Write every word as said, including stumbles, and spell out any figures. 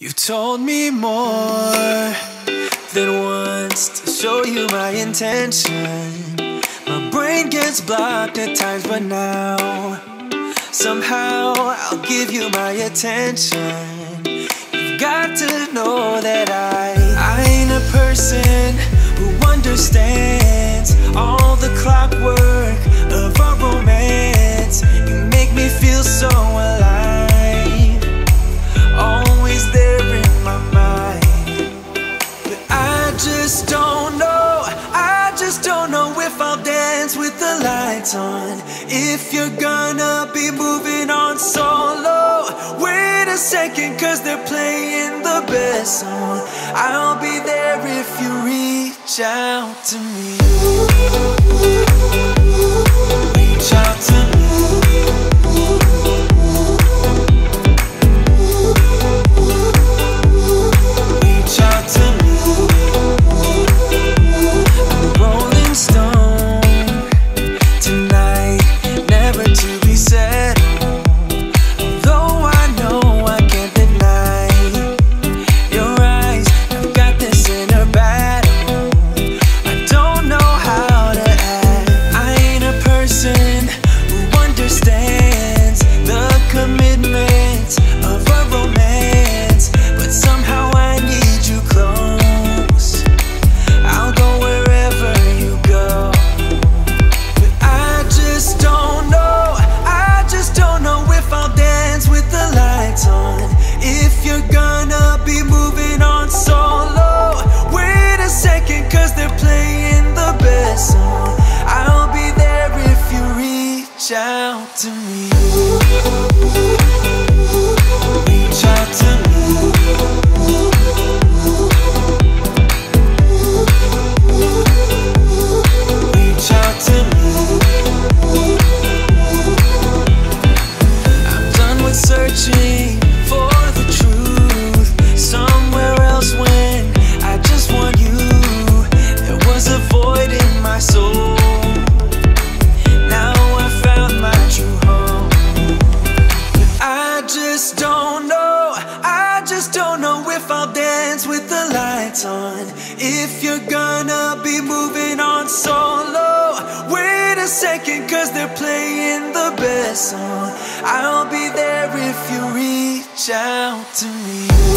You've told me more than once to show you my intention. My brain gets blocked at times, but now somehow I'll give you my attention. You've got to know that I I ain't a person who understands all the clockwork of our romance. You make me feel so alive, always there in my mind. But I just don't know, I just don't know if I'll dance with the lights on. If you're gonna be moving on solo, wait a second, cause they're playing the best song. I'll be there if you reach out to me. Reach out to me. Out to me. Reach out to me. Reach out to me. I'm done with searching for the truth somewhere else when I just want you. There was a void in my soul. On. If you're gonna be moving on solo, wait a second, cause they're playing the best song. I'll be there if you reach out to me.